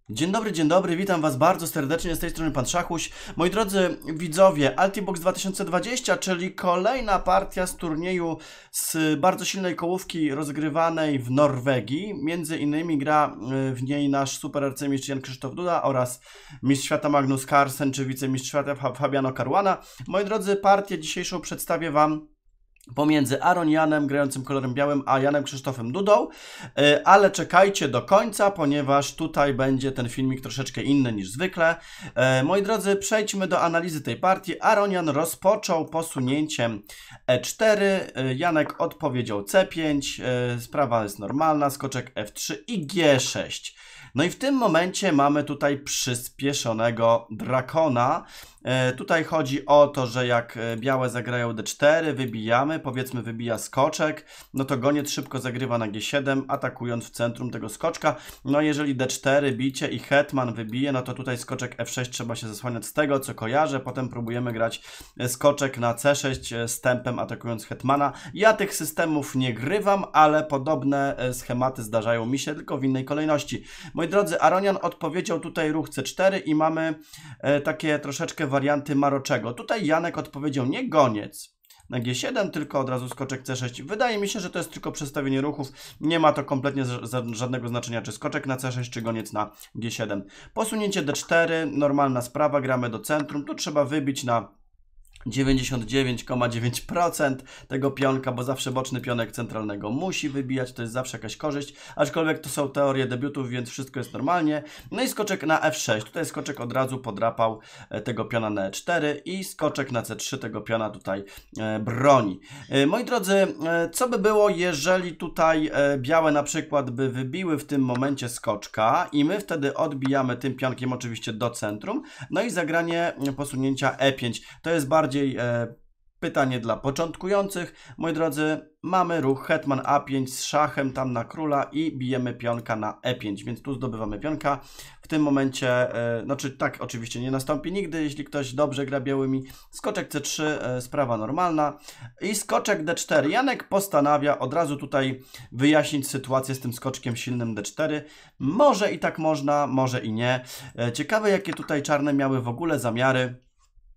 Dzień dobry, witam Was bardzo serdecznie, z tej strony Pan Szachuś. Moi drodzy widzowie, Altibox 2020, czyli kolejna partia z turnieju z bardzo silnej kołówki rozgrywanej w Norwegii. Między innymi gra w niej nasz super arcymistrz Jan Krzysztof Duda oraz mistrz świata Magnus Carlsen, czy wicemistrz świata Fabiano Caruana. Moi drodzy, partię dzisiejszą przedstawię Wam pomiędzy Aronianem grającym kolorem białym, a Janem Krzysztofem Dudą, ale czekajcie do końca, ponieważ tutaj będzie ten filmik troszeczkę inny niż zwykle. Moi drodzy, przejdźmy do analizy tej partii. Aronian rozpoczął posunięciem E4, Janek odpowiedział C5, sprawa jest normalna, skoczek F3 i G6. No i w tym momencie mamy tutaj przyspieszonego drakona. Tutaj chodzi o to, że jak białe zagrają D4, wybijamy, powiedzmy wybija skoczek, no to goniec szybko zagrywa na G7, atakując w centrum tego skoczka. No jeżeli D4 bicie i hetman wybije, no to tutaj skoczek F6 trzeba się zasłaniać z tego, co kojarzę. Potem próbujemy grać skoczek na C6 z tempem, atakując hetmana. Ja tych systemów nie grywam, ale podobne schematy zdarzają mi się, tylko w innej kolejności. Moi drodzy, Aronian odpowiedział tutaj ruch C4 i mamy takie troszeczkę warianty maroczego. Tutaj Janek odpowiedział nie goniec na G7, tylko od razu skoczek C6. Wydaje mi się, że to jest tylko przestawienie ruchów. Nie ma to kompletnie żadnego znaczenia, czy skoczek na C6, czy goniec na G7. Posunięcie D4, normalna sprawa, gramy do centrum. Tu trzeba wybić na 99,9% tego pionka, bo zawsze boczny pionek centralnego musi wybijać, to jest zawsze jakaś korzyść, aczkolwiek to są teorie debiutów, więc wszystko jest normalnie. No i skoczek na F6, tutaj skoczek od razu podrapał tego piona na E4 i skoczek na C3 tego piona tutaj broni. Moi drodzy, co by było, jeżeli tutaj białe na przykład by wybiły w tym momencie skoczka i my wtedy odbijamy tym pionkiem oczywiście do centrum, no i zagranie posunięcia E5, to jest bardziej pytanie dla początkujących. Moi drodzy, mamy ruch hetman A5 z szachem tam na króla i bijemy pionka na E5, więc tu zdobywamy pionka. W tym momencie, znaczy tak oczywiście nie nastąpi nigdy, jeśli ktoś dobrze gra białymi. Skoczek C3, sprawa normalna i skoczek D4. Janek postanawia od razu tutaj wyjaśnić sytuację z tym skoczkiem silnym D4. Może i tak można, może i nie. Ciekawe, jakie tutaj czarne miały w ogóle zamiary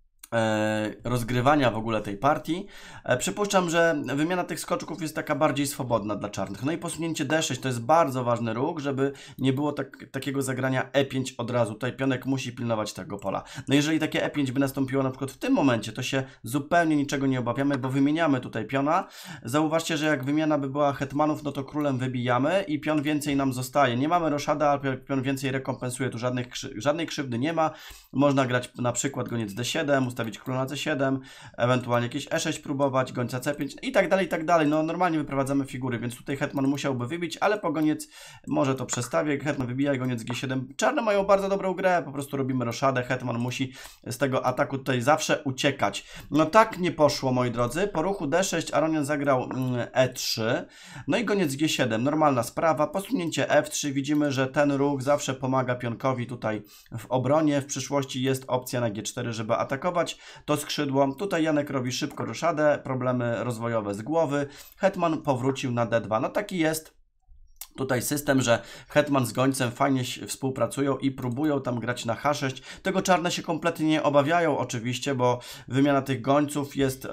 rozgrywania w ogóle tej partii. Przypuszczam, że wymiana tych skoczków jest taka bardziej swobodna dla czarnych. No i posunięcie D6 to jest bardzo ważny ruch, żeby nie było takiego zagrania E5 od razu. Tutaj pionek musi pilnować tego pola. No jeżeli takie E5 by nastąpiło na przykład w tym momencie, to się zupełnie niczego nie obawiamy, bo wymieniamy tutaj piona. Zauważcie, że jak wymiana by była hetmanów, no to królem wybijamy i pion więcej nam zostaje. Nie mamy roszada, ale pion więcej rekompensuje. Tu żadnej krzywdy nie ma. Można grać na przykład goniec D7, ustawić króla na C7, ewentualnie jakieś E6 próbować, gońca C5 i tak dalej, i tak dalej. No normalnie wyprowadzamy figury, więc tutaj hetman musiałby wybić, ale po goniec może to przestawię, hetman wybija i goniec G7. Czarne mają bardzo dobrą grę, po prostu robimy roszadę, hetman musi z tego ataku tutaj zawsze uciekać. No tak nie poszło, moi drodzy. Po ruchu D6 Aronian zagrał E3, no i goniec G7, normalna sprawa. Posunięcie F3, widzimy, że ten ruch zawsze pomaga pionkowi tutaj w obronie. W przyszłości jest opcja na G4, żeby atakować to skrzydło. Tutaj Janek robi szybko roszadę, problemy rozwojowe z głowy. Hetman powrócił na D2. No taki jest tutaj system, że hetman z gońcem fajnie współpracują i próbują tam grać na H6. Tego czarne się kompletnie nie obawiają oczywiście, bo wymiana tych gońców jest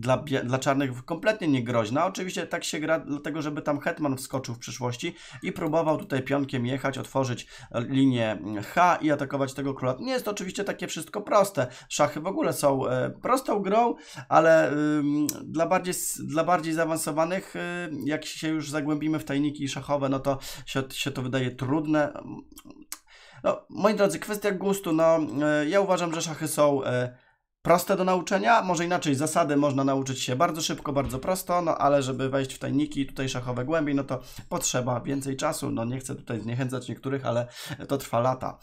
dla czarnych kompletnie niegroźna. Oczywiście tak się gra dlatego, żeby tam hetman wskoczył w przyszłości i próbował tutaj pionkiem jechać, otworzyć linię H i atakować tego króla. Nie jest to oczywiście takie wszystko proste. Szachy w ogóle są prostą grą, ale dla bardziej zaawansowanych, jak się już zagłębimy w tajniki szachowe, no to się to wydaje trudne. No, moi drodzy, kwestia gustu. No, ja uważam, że szachy są proste do nauczenia. Może inaczej, zasady można nauczyć się bardzo szybko, bardzo prosto, no ale żeby wejść w tajniki tutaj szachowe głębiej, no to potrzeba więcej czasu. No nie chcę tutaj zniechęcać niektórych, ale to trwa lata.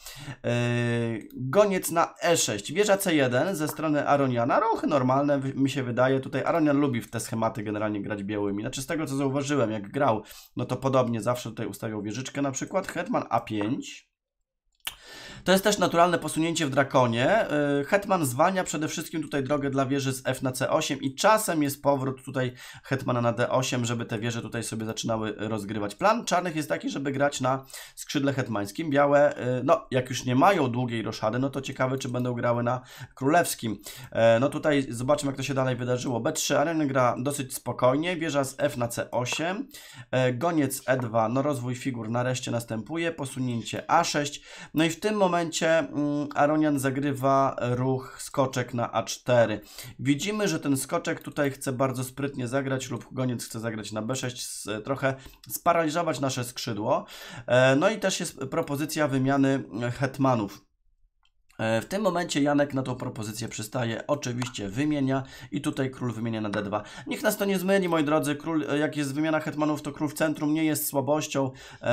Goniec na E6. Wieża C1 ze strony Aroniana. Ruchy normalne, mi się wydaje. Tutaj Aronian lubi w te schematy generalnie grać białymi. Znaczy z tego, co zauważyłem, jak grał, no to podobnie zawsze tutaj ustawiał wieżyczkę na przykład. Hetman A5. To jest też naturalne posunięcie w drakonie. Hetman zwalnia przede wszystkim tutaj drogę dla wieży z F na C8 i czasem jest powrót tutaj hetmana na D8, żeby te wieże tutaj sobie zaczynały rozgrywać. Plan czarnych jest taki, żeby grać na skrzydle hetmańskim. Białe, no jak już nie mają długiej roszady, no to ciekawe, czy będą grały na królewskim. No tutaj zobaczmy, jak to się dalej wydarzyło. B3 Arena gra dosyć spokojnie, wieża z F na C8, goniec E2, no rozwój figur nareszcie następuje, posunięcie A6, no i w tym momencie Aronian zagrywa ruch skoczek na A4. Widzimy, że ten skoczek tutaj chce bardzo sprytnie zagrać lub goniec chce zagrać na B6, trochę sparaliżować nasze skrzydło. No i też jest propozycja wymiany hetmanów. W tym momencie Janek na tą propozycję przystaje, oczywiście wymienia i tutaj król wymienia na D2. Niech nas to nie zmyli, moi drodzy, król, jak jest wymiana hetmanów, to król w centrum nie jest słabością,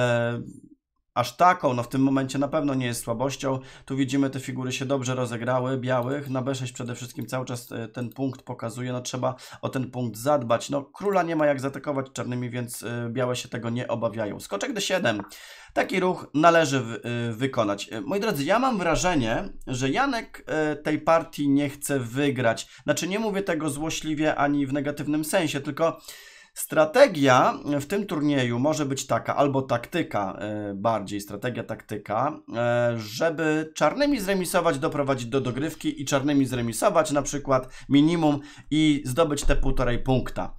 aż taką, no w tym momencie na pewno nie jest słabością. Tu widzimy, te figury się dobrze rozegrały, białych. Na B6 przede wszystkim cały czas ten punkt pokazuje, no trzeba o ten punkt zadbać. No króla nie ma jak zaatakować czarnymi, więc białe się tego nie obawiają. Skoczek D7. Taki ruch należy wykonać. Moi drodzy, ja mam wrażenie, że Janek tej partii nie chce wygrać. Znaczy nie mówię tego złośliwie ani w negatywnym sensie, tylko strategia w tym turnieju może być taka, albo taktyka, bardziej strategia, taktyka, żeby czarnymi zremisować, doprowadzić do dogrywki i czarnymi zremisować na przykład minimum i zdobyć te 1,5 punkta.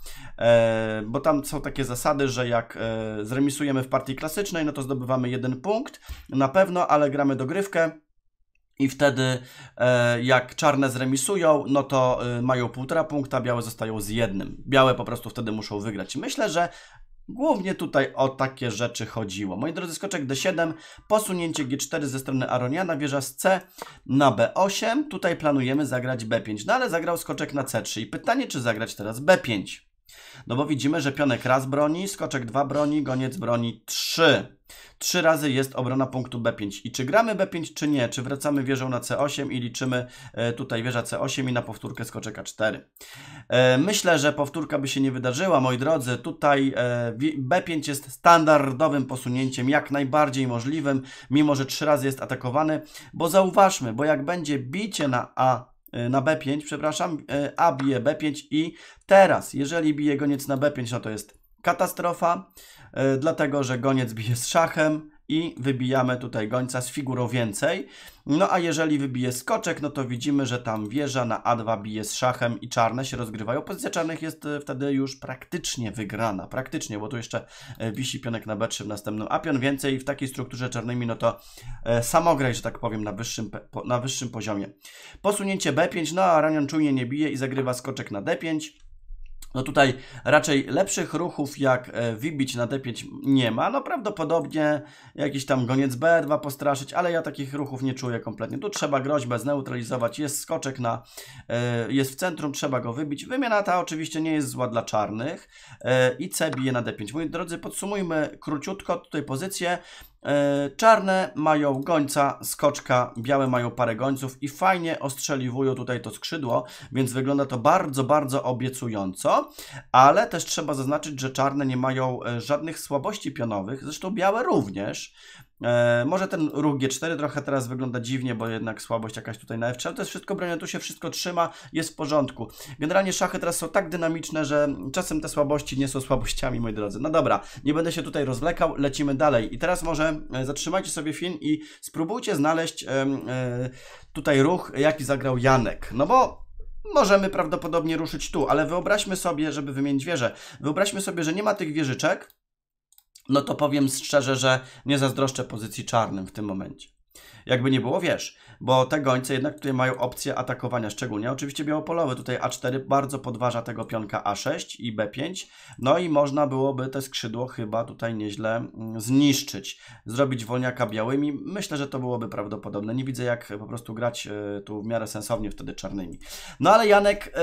Bo tam są takie zasady, że jak zremisujemy w partii klasycznej, no to zdobywamy 1 punkt na pewno, ale gramy dogrywkę. I wtedy jak czarne zremisują, no to mają 1,5 punkta, białe zostają z 1. Białe po prostu wtedy muszą wygrać. Myślę, że głównie tutaj o takie rzeczy chodziło. Moi drodzy, skoczek D7, posunięcie G4 ze strony Aroniana, wieża z C na B8. Tutaj planujemy zagrać B5, no ale zagrał skoczek na C3. I pytanie, czy zagrać teraz B5? No bo widzimy, że pionek raz broni, skoczek 2 broni, goniec broni 3. 3 razy jest obrona punktu B5. I czy gramy B5, czy nie? Czy wracamy wieżą na C8 i liczymy tutaj wieża C8 i na powtórkę skoczek A4? Myślę, że powtórka by się nie wydarzyła, moi drodzy. Tutaj B5 jest standardowym posunięciem, jak najbardziej możliwym, mimo że 3 razy jest atakowany. Bo zauważmy, bo jak będzie bicie na B5, przepraszam, A bije B5 i teraz, jeżeli bije goniec na B5, no to jest katastrofa, dlatego, że goniec bije z szachem i wybijamy tutaj gońca z figurą więcej. No a jeżeli wybije skoczek, no to widzimy, że tam wieża na A2 bije z szachem i czarne się rozgrywają. Pozycja czarnych jest wtedy już praktycznie wygrana. Praktycznie, bo tu jeszcze wisi pionek na B3 w następnym. A pion więcej w takiej strukturze czarnymi, no to samograj, że tak powiem, na wyższym poziomie. Posunięcie B5, no a Aronian czujnie nie bije i zagrywa skoczek na D5. No tutaj raczej lepszych ruchów jak wybić na D5 nie ma. No prawdopodobnie jakiś tam goniec B2 postraszyć, ale ja takich ruchów nie czuję kompletnie. Tu trzeba groźbę zneutralizować. Jest skoczek jest w centrum, trzeba go wybić. Wymiana ta oczywiście nie jest zła dla czarnych. I C bije na D5. Moi drodzy, podsumujmy króciutko tutaj pozycję. Czarne mają gońca, skoczka, białe mają parę gońców i fajnie ostrzeliwują tutaj to skrzydło, więc wygląda to bardzo, bardzo obiecująco, ale też trzeba zaznaczyć, że czarne nie mają żadnych słabości pionowych, zresztą białe również. Może ten ruch G4 trochę teraz wygląda dziwnie, bo jednak słabość jakaś tutaj na F3, ale to jest wszystko bronione, tu się wszystko trzyma, jest w porządku. Generalnie szachy teraz są tak dynamiczne, że czasem te słabości nie są słabościami, moi drodzy. No dobra, nie będę się tutaj rozwlekał, lecimy dalej. I teraz może zatrzymajcie sobie film i spróbujcie znaleźć tutaj ruch, jaki zagrał Janek. No bo możemy prawdopodobnie ruszyć tu, ale wyobraźmy sobie, żeby wymienić wieżę, wyobraźmy sobie, że nie ma tych wieżyczek, no to powiem szczerze, że nie zazdroszczę pozycji czarnym w tym momencie. Jakby nie było, wiesz, bo te gońce jednak tutaj mają opcję atakowania, szczególnie oczywiście białopolowe. Tutaj A4 bardzo podważa tego pionka A6 i B5, no i można byłoby te skrzydło chyba tutaj nieźle zniszczyć. Zrobić wolniaka białymi, myślę, że to byłoby prawdopodobne. Nie widzę jak po prostu grać tu w miarę sensownie wtedy czarnymi. No ale Janek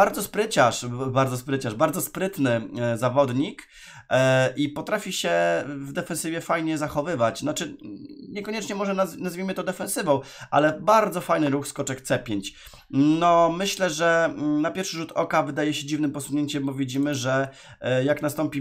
bardzo sprytny zawodnik i potrafi się w defensywie fajnie zachowywać. Znaczy, niekoniecznie może nazwijmy to defensywą, ale bardzo fajny ruch skoczek C5. No, myślę, że na pierwszy rzut oka wydaje się dziwnym posunięciem, bo widzimy, że jak nastąpi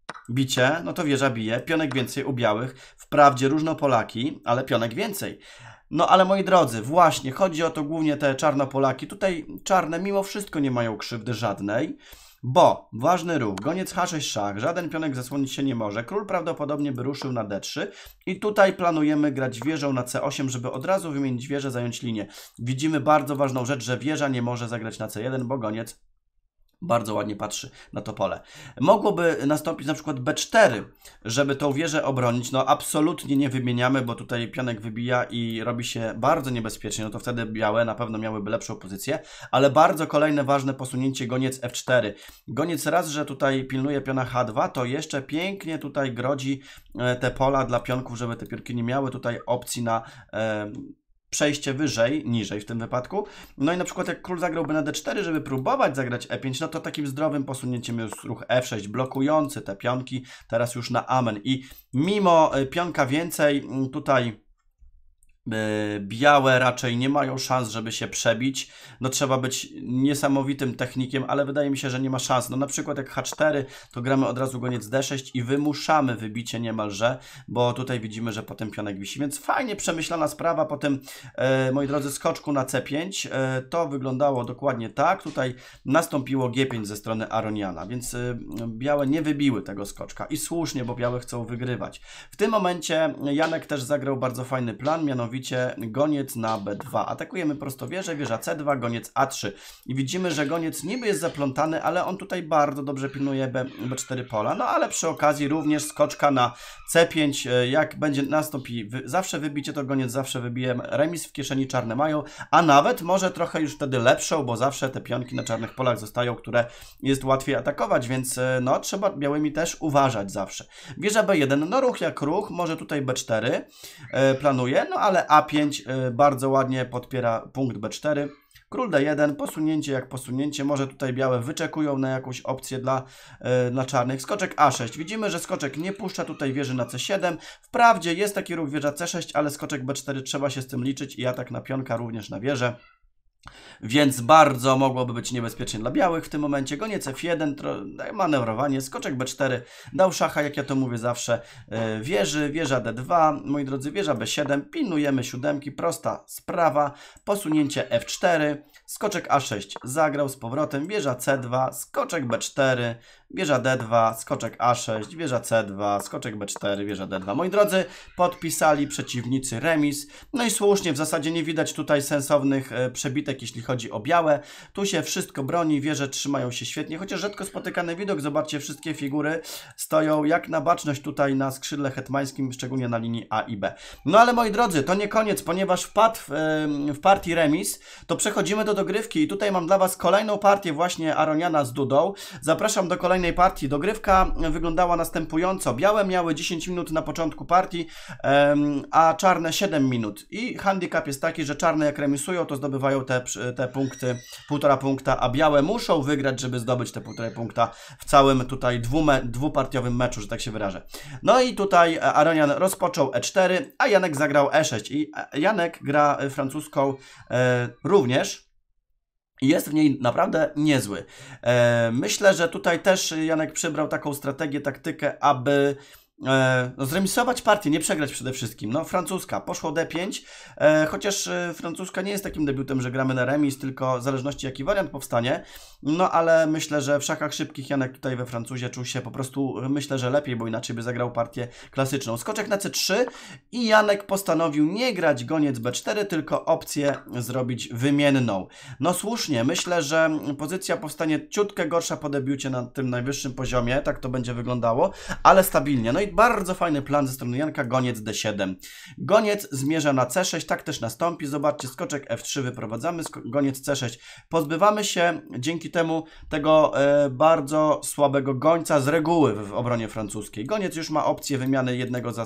bicie, no to wieża bije, pionek więcej u białych, wprawdzie różnopolaki, ale pionek więcej. No ale moi drodzy, właśnie, chodzi o to głównie te czarnopolaki. Tutaj czarne mimo wszystko nie mają krzywdy żadnej, bo ważny ruch, goniec H6 szach, żaden pionek zasłonić się nie może. Król prawdopodobnie by ruszył na D3 i tutaj planujemy grać wieżą na C8, żeby od razu wymienić wieżę, zająć linię. Widzimy bardzo ważną rzecz, że wieża nie może zagrać na C1, bo goniec bardzo ładnie patrzy na to pole. Mogłoby nastąpić na przykład B4, żeby tą wieżę obronić. No absolutnie nie wymieniamy, bo tutaj pionek wybija i robi się bardzo niebezpiecznie. No to wtedy białe na pewno miałyby lepszą pozycję. Ale bardzo kolejne ważne posunięcie goniec F4. Goniec raz, że tutaj pilnuje piona H2, to jeszcze pięknie tutaj grodzi te pola dla pionków, żeby te pionki nie miały tutaj opcji na przejście wyżej, niżej w tym wypadku. No i na przykład jak król zagrałby na D4, żeby próbować zagrać E5, no to takim zdrowym posunięciem jest ruch F6, blokujący te pionki, teraz już na amen. I mimo pionka więcej, tutaj białe raczej nie mają szans, żeby się przebić. No trzeba być niesamowitym technikiem, ale wydaje mi się, że nie ma szans. No na przykład jak H4, to gramy od razu goniec D6 i wymuszamy wybicie niemalże, bo tutaj widzimy, że potem pionek wisi. Więc fajnie przemyślana sprawa. Potem, moi drodzy, skoczku na C5. To wyglądało dokładnie tak. Tutaj nastąpiło G5 ze strony Aroniana, więc białe nie wybiły tego skoczka. I słusznie, bo białe chcą wygrywać. W tym momencie Janek też zagrał bardzo fajny plan, mianowicie goniec na B2. Atakujemy prostowieżę, wieża C2, goniec A3. I widzimy, że goniec niby jest zaplątany, ale on tutaj bardzo dobrze pilnuje B4 pola. No ale przy okazji również skoczka na C5, jak będzie nastąpi zawsze wybicie, to goniec zawsze wybije. Remis w kieszeni czarne mają, a nawet może trochę już wtedy lepszą, bo zawsze te pionki na czarnych polach zostają, które jest łatwiej atakować, więc no trzeba białymi też uważać zawsze. Wieża B1, no ruch jak ruch, może tutaj B4 planuje, no ale A5 bardzo ładnie podpiera punkt B4. Król D1, posunięcie jak posunięcie, może tutaj białe wyczekują na jakąś opcję dla czarnych. Skoczek A6, widzimy, że skoczek nie puszcza tutaj wieży na C7. Wprawdzie jest taki ruch wieża C6, ale skoczek B4 trzeba się z tym liczyć i atak na pionka również na wieżę. Więc bardzo mogłoby być niebezpiecznie dla białych w tym momencie. Goniec F1, manewrowanie, skoczek B4, dał szacha, jak ja to mówię zawsze, wieża D2, moi drodzy, wieża B7, pilnujemy siódemki, prosta sprawa, posunięcie F4, skoczek A6, zagrał z powrotem, wieża C2, skoczek B4, wieża D2, skoczek A6, wieża C2, skoczek B4, wieża D2. Moi drodzy, podpisali przeciwnicy remis. No i słusznie, w zasadzie nie widać tutaj sensownych przebitek, jeśli chodzi o białe. Tu się wszystko broni, wieże trzymają się świetnie, chociaż rzadko spotykany widok. Zobaczcie, wszystkie figury stoją jak na baczność tutaj na skrzydle hetmańskim, szczególnie na linii A i B. No ale moi drodzy, to nie koniec, ponieważ wpadł w partii remis, to przechodzimy do dogrywki i tutaj mam dla Was kolejną partię właśnie Aroniana z Dudą. Zapraszam do kolejnej partii. Dogrywka wyglądała następująco. Białe miały 10 minut na początku partii, a czarne 7 minut. I handicap jest taki, że czarne jak remisują, to zdobywają te punkty, 1,5 punkta, a białe muszą wygrać, żeby zdobyć te 1,5 punkta w całym tutaj dwupartiowym meczu, że tak się wyrażę. No i tutaj Aronian rozpoczął E4, a Janek zagrał E6. I Janek gra francuską również. Jest w niej naprawdę niezły. Myślę, że tutaj też Janek przybrał taką strategię, taktykę, aby zremisować partię, nie przegrać przede wszystkim. No, francuska, poszło D5, chociaż francuska nie jest takim debiutem, że gramy na remis, tylko w zależności jaki wariant powstanie. No, ale myślę, że w szachach szybkich Janek tutaj we Francuzie czuł się po prostu, myślę, że lepiej, bo inaczej by zagrał partię klasyczną. Skoczek na C3 i Janek postanowił nie grać goniec B4, tylko opcję zrobić wymienną. No słusznie, myślę, że pozycja powstanie ciutkę gorsza po debiucie na tym najwyższym poziomie, tak to będzie wyglądało, ale stabilnie. No i bardzo fajny plan ze strony Janka, goniec D7. Goniec zmierza na C6, tak też nastąpi. Zobaczcie, skoczek F3 wyprowadzamy, goniec C6. Pozbywamy się dzięki temu tego bardzo słabego gońca z reguły w obronie francuskiej. Goniec już ma opcję wymiany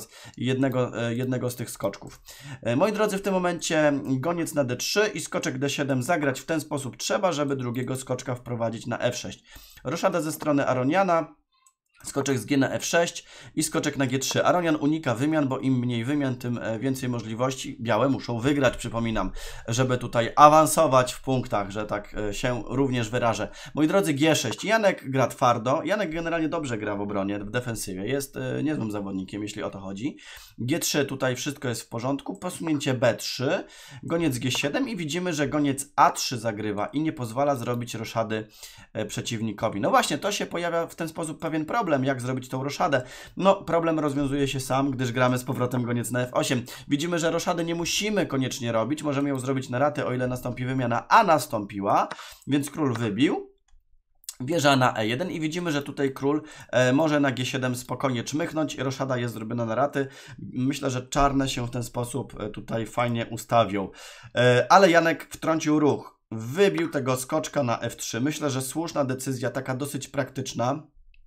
jednego z tych skoczków. Moi drodzy, w tym momencie goniec na D3 i skoczek D7 zagrać w ten sposób trzeba, żeby drugiego skoczka wprowadzić na F6. Roszada ze strony Aroniana. Skoczek z G na F6 i skoczek na G3. Aronian unika wymian, bo im mniej wymian, tym więcej możliwości. Białe muszą wygrać, przypominam, żeby tutaj awansować w punktach, że tak się również wyrażę. Moi drodzy, G6. Janek gra twardo. Janek generalnie dobrze gra w obronie, w defensywie. Jest niezłym zawodnikiem, jeśli o to chodzi. G3, tutaj wszystko jest w porządku. Posunięcie B3. Goniec G7 i widzimy, że goniec A3 zagrywa i nie pozwala zrobić roszady przeciwnikowi. No właśnie, to się pojawia w ten sposób pewien problem. Jak zrobić tą roszadę? No, problem rozwiązuje się sam, gdyż gramy z powrotem goniec na F8. Widzimy, że roszady nie musimy koniecznie robić. Możemy ją zrobić na raty, o ile nastąpi wymiana, a nastąpiła, więc król wybił. Wieża na E1 i widzimy, że tutaj król może na G7 spokojnie czmychnąć. Roszada jest zrobiona na raty. Myślę, że czarne się w ten sposób tutaj fajnie ustawią. Ale Janek wtrącił ruch. Wybił tego skoczka na F3. Myślę, że słuszna decyzja, taka dosyć praktyczna.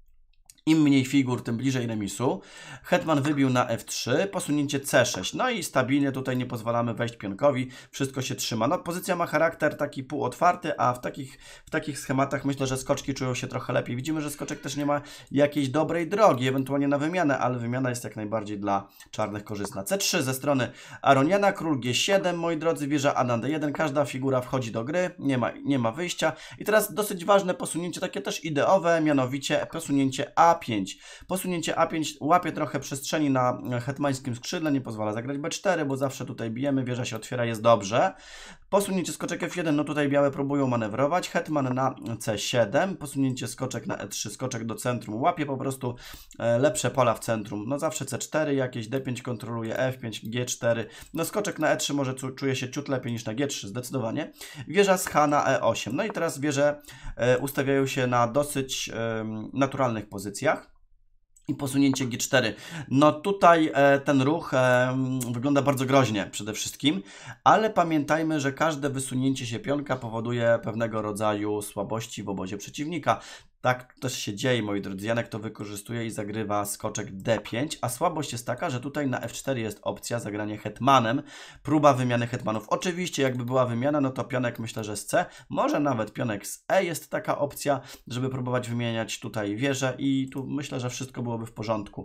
Im mniej figur, tym bliżej remisu. Hetman wybił na F3, posunięcie C6. No i stabilnie tutaj nie pozwalamy wejść pionkowi. Wszystko się trzyma. No, pozycja ma charakter taki półotwarty, a w takich schematach myślę, że skoczki czują się trochę lepiej. Widzimy, że skoczek też nie ma jakiejś dobrej drogi, ewentualnie na wymianę, ale wymiana jest jak najbardziej dla czarnych korzystna. C3 ze strony Aroniana, król G7, moi drodzy, wieża A na D1. Każda figura wchodzi do gry, nie ma wyjścia. I teraz dosyć ważne posunięcie, takie też ideowe, mianowicie posunięcie A5. Posunięcie A5 łapie trochę przestrzeni na hetmańskim skrzydle, nie pozwala zagrać B4, bo zawsze tutaj bijemy, wieża się otwiera, jest dobrze. Posunięcie skoczek F1, no tutaj białe próbują manewrować. Hetman na C7, posunięcie skoczek na E3, skoczek do centrum, łapie po prostu lepsze pola w centrum. No zawsze C4 jakieś, D5 kontroluje, F5, G4. No skoczek na E3 może czuje się ciut lepiej niż na G3, zdecydowanie. Wieża z H na E8. No i teraz wieże ustawiają się na dosyć naturalnych pozycjach. I posunięcie G4. No tutaj ten ruch wygląda bardzo groźnie przede wszystkim, ale pamiętajmy, że każde wysunięcie się pionka powoduje pewnego rodzaju słabości w obozie przeciwnika. Tak też się dzieje, moi drodzy. Janek to wykorzystuje i zagrywa skoczek D5, a słabość jest taka, że tutaj na F4 jest opcja zagranie hetmanem, próba wymiany hetmanów. Oczywiście jakby była wymiana, no to pionek myślę, że z C, może nawet pionek z E jest taka opcja, żeby próbować wymieniać tutaj wieżę i tu myślę, że wszystko byłoby w porządku.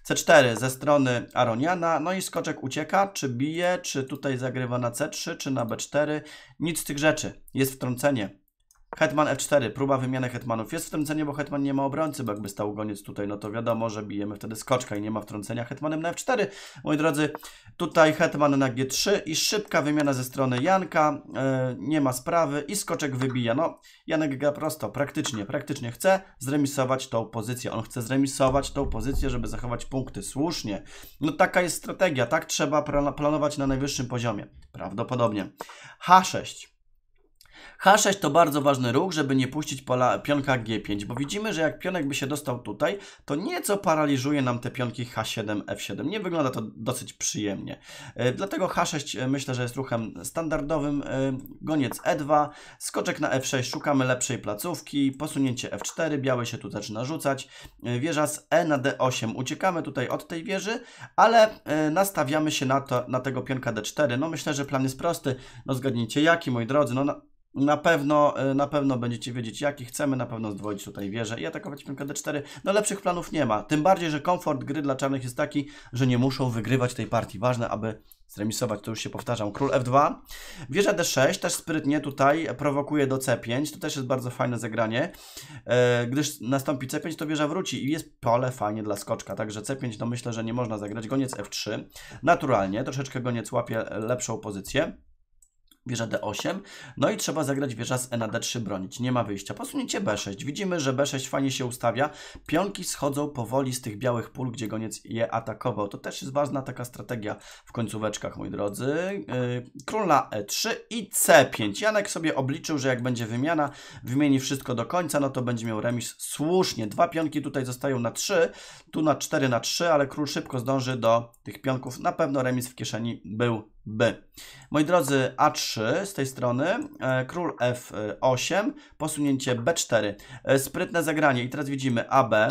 C4 ze strony Aroniana, no i skoczek ucieka, czy bije, czy tutaj zagrywa na C3, czy na B4, nic z tych rzeczy, jest wtrącenie. Hetman F4, próba wymiany hetmanów. Jest wtrącenie, bo hetman nie ma obrońcy, bo jakby stał goniec tutaj, no to wiadomo, że bijemy wtedy skoczka i nie ma wtrącenia hetmanem na F4. Moi drodzy, tutaj hetman na G3 i szybka wymiana ze strony Janka. Nie ma sprawy i skoczek wybija. No, Janek gra prosto, praktycznie chce zremisować tą pozycję. On chce zremisować tą pozycję, żeby zachować punkty. Słusznie. No taka jest strategia, tak trzeba planować na najwyższym poziomie. Prawdopodobnie. H6. H6 to bardzo ważny ruch, żeby nie puścić pionka G5, bo widzimy, że jak pionek by się dostał tutaj, to nieco paraliżuje nam te pionki H7, F7. Nie wygląda to dosyć przyjemnie. Dlatego H6 myślę, że jest ruchem standardowym. Goniec E2, skoczek na F6, szukamy lepszej placówki, posunięcie F4, biały się tu zaczyna rzucać, wieża z E na D8. Uciekamy tutaj od tej wieży, ale nastawiamy się na tego pionka D4. No myślę, że plan jest prosty. No zgadnijcie jaki, moi drodzy, no na pewno będziecie wiedzieć jaki. Chcemy na pewno zdwoić tutaj wieżę i atakować pionka D4. No lepszych planów nie ma. Tym bardziej, że komfort gry dla czarnych jest taki, że nie muszą wygrywać tej partii. Ważne, aby zremisować, to już się powtarzam. Król F2. Wieża D6 też sprytnie tutaj prowokuje do C5. To też jest bardzo fajne zagranie. Gdyż nastąpi C5, to wieża wróci i jest pole fajnie dla skoczka. Także C5 no myślę, że nie można zagrać. Goniec F3. Naturalnie. Troszeczkę goniec łapie lepszą pozycję. Wieża D8, no i trzeba zagrać wieża z E na D3, bronić, nie ma wyjścia. Posunięcie B6, widzimy, że B6 fajnie się ustawia, pionki schodzą powoli z tych białych pól, gdzie goniec je atakował. To też jest ważna taka strategia w końcóweczkach, moi drodzy. Król na E3 i C5. Janek sobie obliczył, że jak będzie wymiana, wymieni wszystko do końca, no to będzie miał remis słusznie. Dwa pionki tutaj zostają na 3, tu na 4 na 3, ale król szybko zdąży do tych pionków. Na pewno remis w kieszeni byłby. Moi drodzy, A3 z tej strony, król F8, posunięcie B4, sprytne zagranie i teraz widzimy AB,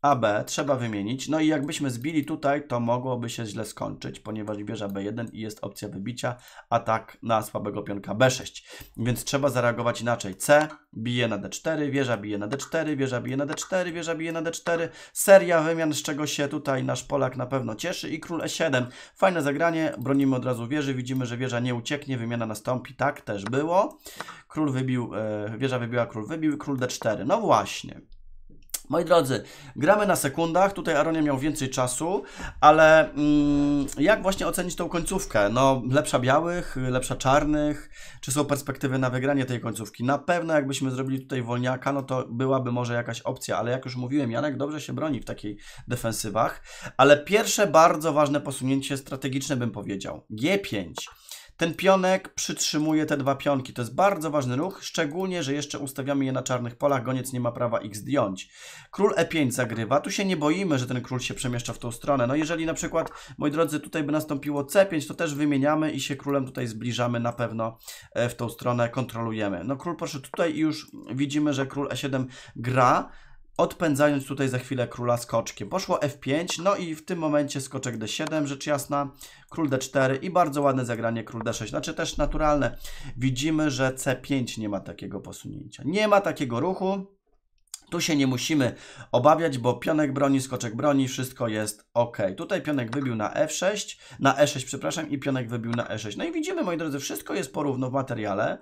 AB trzeba wymienić, no i jakbyśmy zbili tutaj, to mogłoby się źle skończyć, ponieważ wieża B1 i jest opcja wybicia, atak na słabego pionka B6, więc trzeba zareagować inaczej. C bije na D4, wieża bije na D4, wieża bije na D4, wieża bije na D4, seria wymian, z czego się tutaj nasz Polak na pewno cieszy i król E7. Fajne zagranie, bronimy od razu wieży, widzimy, że wieża nie ucieknie, wymiana nastąpi, tak też było. Król wybił, wieża wybiła, król wybił, król D4, no właśnie. Moi drodzy, gramy na sekundach, tutaj Aronia miał więcej czasu, ale jak właśnie ocenić tą końcówkę? No, lepsza białych, lepsza czarnych, czy są perspektywy na wygranie tej końcówki? Na pewno jakbyśmy zrobili tutaj wolniaka, no to byłaby może jakaś opcja, ale jak już mówiłem, Janek dobrze się broni w takiej defensywach, ale pierwsze bardzo ważne posunięcie strategiczne bym powiedział, G5. Ten pionek przytrzymuje te dwa pionki. To jest bardzo ważny ruch, szczególnie, że jeszcze ustawiamy je na czarnych polach. Goniec nie ma prawa ich zdjąć. Król E5 zagrywa. Tu się nie boimy, że ten król się przemieszcza w tą stronę. No jeżeli na przykład, moi drodzy, tutaj by nastąpiło C5, to też wymieniamy i się królem tutaj zbliżamy na pewno w tą stronę, kontrolujemy. No król poszedł tutaj i już widzimy, że król E7 gra, odpędzając tutaj za chwilę króla skoczkiem. Poszło F5, no i w tym momencie skoczek D7, rzecz jasna, król D4 i bardzo ładne zagranie król D6. Znaczy też naturalne. Widzimy, że C5 nie ma takiego posunięcia. Nie ma takiego ruchu. Tu się nie musimy obawiać, bo pionek broni, skoczek broni, wszystko jest ok. Tutaj pionek wybił na F6, na E6, przepraszam, i pionek wybił na E6. No i widzimy, moi drodzy, wszystko jest porówno w materiale.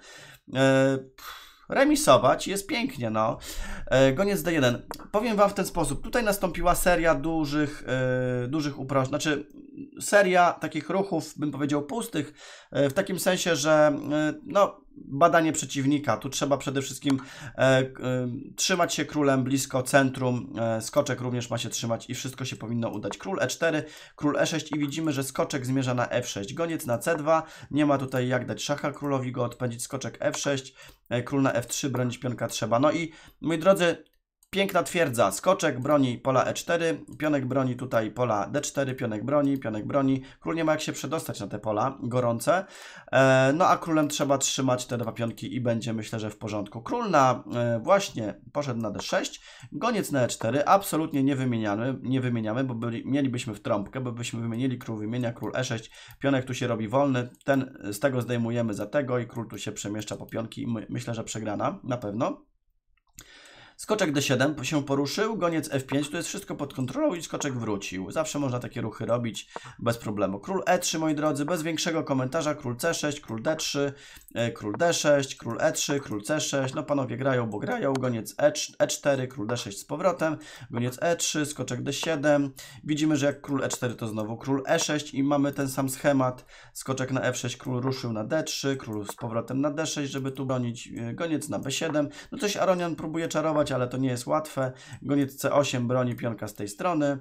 Remisować, jest pięknie, no. Goniec D1. Powiem Wam w ten sposób. Tutaj nastąpiła seria dużych uproszczeń, znaczy seria takich ruchów, bym powiedział, pustych, w takim sensie, że no, badanie przeciwnika. Tu trzeba przede wszystkim trzymać się królem blisko centrum. Skoczek również ma się trzymać i wszystko się powinno udać. Król E4, król E6 i widzimy, że skoczek zmierza na F6. Goniec na C2. Nie ma tutaj jak dać szacha królowi, go odpędzić. Skoczek F6, król na F3, bronić pionka trzeba. No i moi drodzy, piękna twierdza. Skoczek broni pola E4, pionek broni tutaj pola D4, pionek broni. Król nie ma jak się przedostać na te pola gorące. No a królem trzeba trzymać te dwa pionki i będzie, myślę, że w porządku. Król właśnie poszedł na D6, goniec na E4, absolutnie nie wymieniamy, bo mielibyśmy w trąbkę, bo byśmy wymienili, król wymienia, król E6, pionek tu się robi wolny, z tego zdejmujemy za tego i król tu się przemieszcza po pionki i myślę, że przegrana, na pewno. Skoczek D7 się poruszył, goniec F5, tu jest wszystko pod kontrolą i skoczek wrócił. Zawsze można takie ruchy robić bez problemu. Król E3, moi drodzy, bez większego komentarza, król C6, król D3, król D6, król E3, król C6. No panowie grają, bo grają. Goniec E4, król D6 z powrotem, goniec E3, skoczek D7. Widzimy, że jak król E4 to znowu król E6 i mamy ten sam schemat. Skoczek na F6, król ruszył na D3, król z powrotem na D6, żeby tu bronić. Goniec na B7. No coś Aronian próbuje czarować, ale to nie jest łatwe. Goniec C8 broni pionka z tej strony.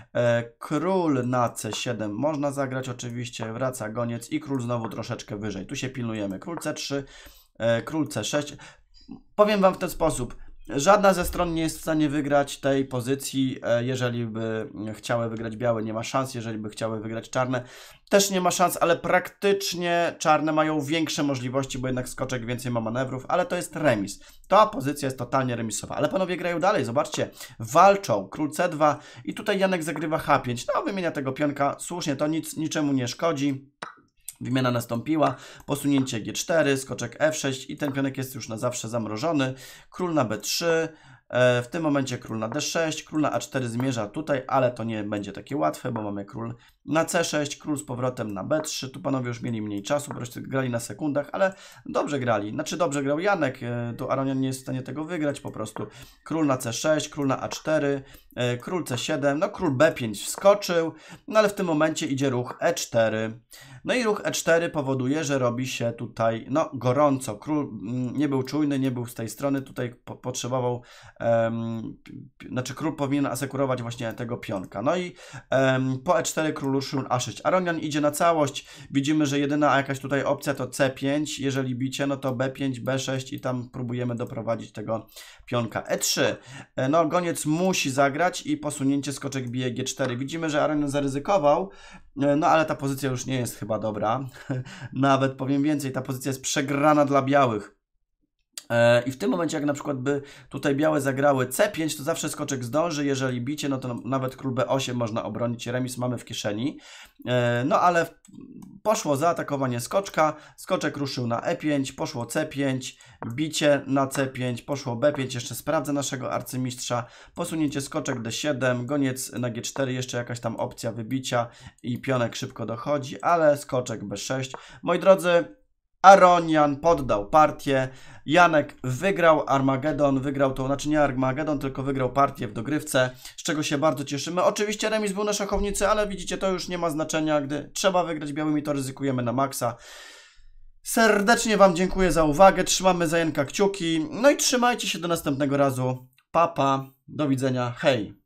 Król na C7 można zagrać oczywiście. Wraca goniec i król znowu troszeczkę wyżej. Tu się pilnujemy. Król C3, król C6. Powiem Wam w ten sposób. Żadna ze stron nie jest w stanie wygrać tej pozycji. Jeżeli by chciały wygrać białe, nie ma szans. Jeżeli by chciały wygrać czarne, też nie ma szans, ale praktycznie czarne mają większe możliwości, bo jednak skoczek więcej ma manewrów, ale to jest remis. Ta pozycja jest totalnie remisowa. Ale panowie grają dalej, zobaczcie, walczą, król C2 i tutaj Janek zagrywa H5. No, wymienia tego pionka, słusznie, to niczemu nie szkodzi. Wymiana nastąpiła, posunięcie G4, skoczek F6 i ten pionek jest już na zawsze zamrożony. Król na B3, w tym momencie król na D6, król na A4 zmierza tutaj, ale to nie będzie takie łatwe, bo mamy król na C6, król z powrotem na B3. Tu panowie już mieli mniej czasu, po prostu grali na sekundach, ale dobrze grali. Znaczy dobrze grał Janek, tu Aronian nie jest w stanie tego wygrać po prostu. Król na C6, król na A4, król C7, no król B5 wskoczył, no ale w tym momencie idzie ruch E4. No i ruch E4 powoduje, że robi się tutaj no gorąco. Król nie był czujny, nie był z tej strony, tutaj potrzebował, znaczy król powinien asekurować właśnie tego pionka. No i po E4 król ruszył A6. Aronian idzie na całość, widzimy, że jedyna jakaś tutaj opcja to C5, jeżeli bicie, no to B5, B6 i tam próbujemy doprowadzić tego pionka. E3, no goniec musi zagrać i posunięcie skoczek bije G4. Widzimy, że Aronian zaryzykował, no ale ta pozycja już nie jest chyba dobra. Nawet powiem więcej, ta pozycja jest przegrana dla białych. I w tym momencie, jak na przykład by tutaj białe zagrały C5, to zawsze skoczek zdąży. Jeżeli bicie, no to nawet król B8 można obronić. Remis mamy w kieszeni. No ale poszło zaatakowanie skoczka. Skoczek ruszył na E5, poszło C5, bicie na C5, poszło B5. Jeszcze sprawdzę naszego arcymistrza. Posunięcie skoczek D7, goniec na G4, jeszcze jakaś tam opcja wybicia i pionek szybko dochodzi, ale skoczek B6. Moi drodzy, Aronian poddał partię, Janek wygrał Armagedon, wygrał to, znaczy nie Armagedon, tylko wygrał partię w dogrywce, z czego się bardzo cieszymy. Oczywiście remis był na szachownicy, ale widzicie, to już nie ma znaczenia, gdy trzeba wygrać białymi, to ryzykujemy na maksa. Serdecznie Wam dziękuję za uwagę, trzymamy za Janka kciuki, no i trzymajcie się do następnego razu. Pa, pa, do widzenia, hej!